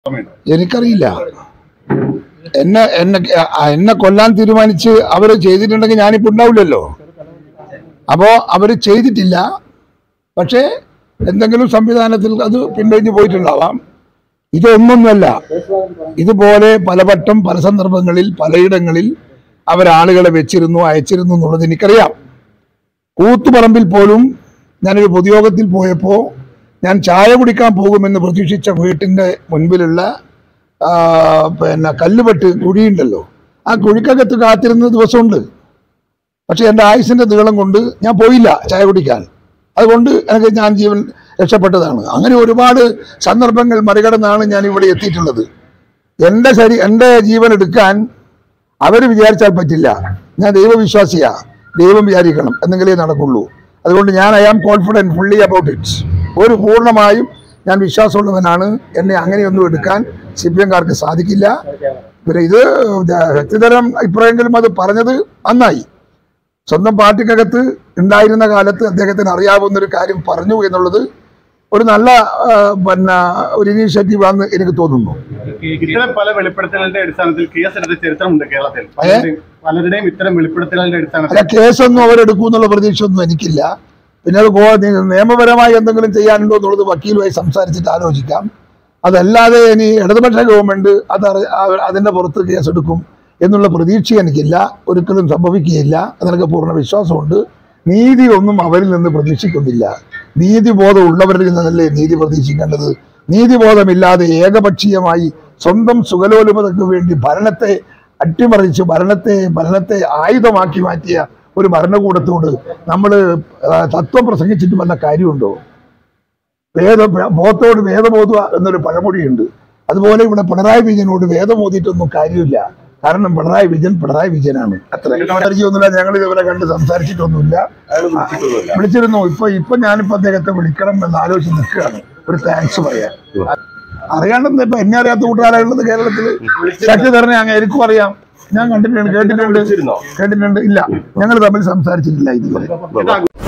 എനിക്കറിയില്ല. എന്നെ കൊല്ലാൻ തീരുമാനിച്ച് അവർ ചെയ്തിട്ടുണ്ടെങ്കിൽ ഞാനിപ്പോൾ ഉണ്ടാവില്ലല്ലോ. അപ്പോൾ അവർ ചെയ്തിട്ടില്ല, പക്ഷേ എന്തെങ്കിലും സംവിധാനത്തിൽ അത് പിന്തിരിഞ്ഞു പോയിട്ടുണ്ടാവാം. ഇതൊന്നൊന്നുമല്ല. ഇതുപോലെ പലവട്ടം പല സന്ദർഭങ്ങളിൽ പലയിടങ്ങളിൽ അവരാളുകളെ വെച്ചിരുന്നു, അയച്ചിരുന്നു എന്നുള്ളത് എനിക്കറിയാം. കൂത്തുപറമ്പിൽ പോലും ഞാനൊരു പൊതുയോഗത്തിൽ പോയപ്പോൾ ഞാൻ ചായ കുടിക്കാൻ പോകുമെന്ന് പ്രതീക്ഷിച്ച വീട്ടിൻ്റെ മുൻപിലുള്ള കല്ലുപെട്ട് കുഴിയുണ്ടല്ലോ, ആ കുഴിക്കകത്ത് കാത്തിരുന്ന ദിവസമുണ്ട്. പക്ഷെ എൻ്റെ ആയുസിൻ്റെ നീളം കൊണ്ട് ഞാൻ പോയില്ല ചായ കുടിക്കാൻ. അതുകൊണ്ട് ഞാൻ ജീവൻ രക്ഷപ്പെട്ടതാണ്. അങ്ങനെ ഒരുപാട് സന്ദർഭങ്ങൾ മറികടന്നാണ് ഞാൻ ഇവിടെ എത്തിയിട്ടുള്ളത്. എൻ്റെ ജീവൻ എടുക്കാൻ അവർ വിചാരിച്ചാൽ പറ്റില്ല. ഞാൻ ദൈവവിശ്വാസിയാ, ദൈവം വിചാരിക്കണം എന്നെങ്കിലേ നടക്കുള്ളൂ. അതുകൊണ്ട് ഞാൻ I am confident fully about it. ഒരു പൂർണ്ണമായും ഞാൻ വിശ്വാസമുള്ളവനാണ്. എന്നെ അങ്ങനെയൊന്നും എടുക്കാൻ CPM-കാർക്ക് സാധിക്കില്ല. പിന്നെ ഇത് വ്യക്തിതരം ഇപ്പോഴെങ്കിലും അത് പറഞ്ഞത് നന്നായി. സ്വന്തം പാർട്ടിക്കകത്ത് ഉണ്ടായിരുന്ന കാലത്ത് അദ്ദേഹത്തിന് അറിയാവുന്നൊരു കാര്യം പറഞ്ഞു എന്നുള്ളത് ഒരു നല്ല ഒരു ഇനീഷ്യേറ്റീവ് ആണെന്ന് എനിക്ക് തോന്നുന്നു. ഇത്തരം പല വെളിപ്പെടുത്തലുകളുടെ അടിസ്ഥാനത്തിൽ കേസെടുത്ത ചരിത്രമുണ്ട് കേരളത്തിൽ. പലരുടെയും ഇത്തരം വെളിപ്പെടുത്തലുകളുടെ അടിസ്ഥാനത്തിൽ കേസൊന്നും അവരെടുക്കുമെന്നുള്ള പ്രതീക്ഷയൊന്നും എനിക്കില്ല. പിന്നെ അത് നിയമപരമായി എന്തെങ്കിലും ചെയ്യാനുണ്ടോ എന്നുള്ളത് വക്കീലുമായി സംസാരിച്ചിട്ട് ആലോചിക്കാം. അതല്ലാതെ ഇനി ഇടതുപക്ഷ ഗവൺമെന്റ് അതിൻ്റെ പുറത്ത് കേസെടുക്കും എന്നുള്ള പ്രതീക്ഷ എനിക്കില്ല. ഒരിക്കലും സംഭവിക്കുകയില്ല. അതെനിക്ക് പൂർണ്ണ വിശ്വാസമുണ്ട്. നീതി ഒന്നും അവരിൽ നിന്ന് പ്രതീക്ഷിക്കുന്നില്ല. നീതിബോധം ഉള്ളവരിൽ നിന്നല്ലേ നീതി പ്രതീക്ഷിക്കേണ്ടത്. നീതിബോധമില്ലാതെ ഏകപക്ഷീയമായി സ്വന്തം സുഖലോലുപതയ്ക്ക് വേണ്ടി ഭരണത്തെ അട്ടിമറിച്ച് ഭരണത്തെ ആയുധമാക്കി മാറ്റിയ ഒരു ഭരണകൂടത്തോട് നമ്മൾ തത്വം പ്രസംഗിച്ചിട്ട് വന്ന കാര്യമുണ്ടോ? ബോധത്തോട് വേദബോധ എന്നൊരു പഴമൊഴിയുണ്ട്. അതുപോലെ ഇവിടെ പിണറായി വിജയനോട് വേദമോദിയിട്ടൊന്നും കാര്യമില്ല. കാരണം പിണറായി വിജയനാണ്. അത്ര ഒന്നുമില്ല. ഞങ്ങൾ ഇതുവരെ കണ്ട് സംസാരിച്ചിട്ടൊന്നുമില്ല. വിളിച്ചിരുന്നു. ഇപ്പൊ ഞാനിപ്പോ അദ്ദേഹത്തെ വിളിക്കണം എന്ന് ആലോചിച്ച് നിൽക്കുകയാണ്. ഒരു താങ്ക്സ് പറയാൻ. അറിയാണ്ടെന്ന് ഇപ്പൊ എന്നെ അറിയാത്ത കൂട്ടുകാരായുള്ളത് കേരളത്തില്. ശക്തിധരനെ അങ്ങ് എനിക്കും അറിയാം. ഞാൻ കേട്ടിട്ടുണ്ട്. ഇല്ല, ഞങ്ങൾ തമ്മിൽ സംസാരിച്ചിട്ടില്ല ഇതുവരെ.